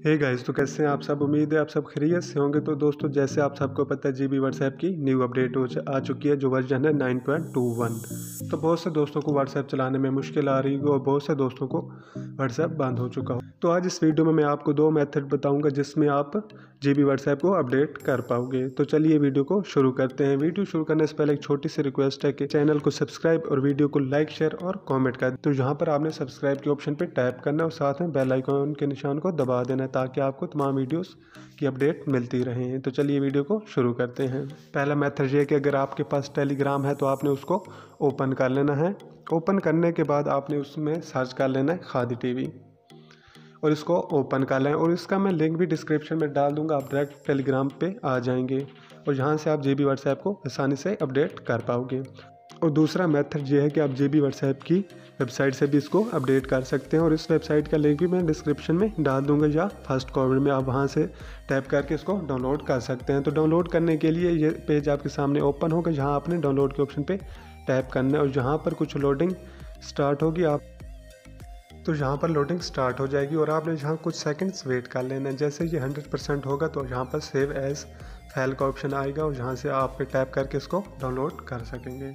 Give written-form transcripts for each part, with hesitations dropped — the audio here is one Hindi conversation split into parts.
हे गाइस, तो कैसे हैं आप सब। उम्मीद है आप सब खैरियत से होंगे। तो दोस्तों, जैसे आप सबको पता है जीबी व्हाट्सएप की न्यू अपडेट आ चुकी है, जो वर्जन है 9.21। तो बहुत से दोस्तों को व्हाट्सएप चलाने में मुश्किल आ रही है और बहुत से दोस्तों को व्हाट्सएप बंद हो चुका हो। तो आज इस वीडियो में मैं आपको दो मेथड बताऊंगा जिसमें आप जीबी व्हाट्सएप को अपडेट कर पाओगे। तो चलिए वीडियो को शुरू करते हैं। वीडियो शुरू करने से पहले एक छोटी सी रिक्वेस्ट है कि चैनल को सब्सक्राइब और वीडियो को लाइक, शेयर और कॉमेंट कर। तो यहाँ पर आपने सब्सक्राइब के ऑप्शन पर टैप करना और साथ में बेल आइकॉन के निशान को दबा देना ताकि आपको तमाम वीडियोस की अपडेट मिलती रहे। तो चलिए वीडियो को शुरू करते हैं। पहला मेथड ये है कि अगर आपके पास टेलीग्राम है तो आपने उसको ओपन कर लेना है। ओपन करने के बाद आपने उसमें सर्च कर लेना है खादी टीवी और इसको ओपन कर लें। और इसका मैं लिंक भी डिस्क्रिप्शन में डाल दूंगा, आप डायरेक्ट टेलीग्राम पे आ जाएंगे और यहाँ से आप जीबी व्हाट्सएप को आसानी से अपडेट कर पाओगे। और दूसरा मेथड ये है कि आप जीबी व्हाट्सएप की वेबसाइट से भी इसको अपडेट कर सकते हैं और इस वेबसाइट का लिंक भी मैं डिस्क्रिप्शन में डाल दूंगा या फर्स्ट कमेंट में, आप वहां से टैप करके इसको डाउनलोड कर सकते हैं। तो डाउनलोड करने के लिए ये पेज आपके सामने ओपन होगा, जहां आपने डाउनलोड के ऑप्शन पे टैप करना है और जहां पर कुछ लोडिंग स्टार्ट होगी तो यहाँ पर लोडिंग स्टार्ट हो जाएगी और आपने यहाँ कुछ सेकंड्स वेट कर लेना है। जैसे ये 100% होगा तो यहाँ पर सेव एज फाइल का ऑप्शन आएगा और यहाँ से आप टैप करके इसको डाउनलोड कर सकेंगे।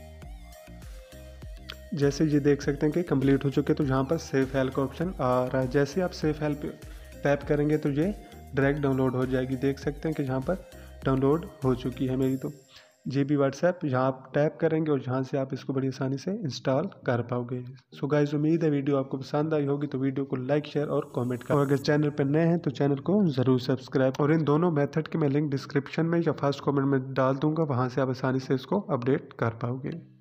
जैसे ये देख सकते हैं कि कंप्लीट हो चुके, तो यहाँ पर सेव फाइल का ऑप्शन आ रहा है। जैसे आप सेव फाइल पे टैप करेंगे तो ये डायरेक्ट डाउनलोड हो जाएगी। देख सकते हैं कि यहाँ पर डाउनलोड हो चुकी है मेरी तो जीबी व्हाट्सएप। यहाँ आप टैप करेंगे और यहाँ से आप इसको बड़ी आसानी से इंस्टॉल कर पाओगे। सो गाइस, उम्मीद है वीडियो आपको पसंद आई होगी। तो वीडियो को लाइक, शेयर और कमेंट करें और अगर चैनल पर नए हैं तो चैनल को ज़रूर सब्सक्राइब। और इन दोनों मेथड के मैं लिंक डिस्क्रिप्शन में या फर्स्ट कमेंट में डाल दूंगा, वहाँ से आप आसानी से इसको अपडेट कर पाओगे।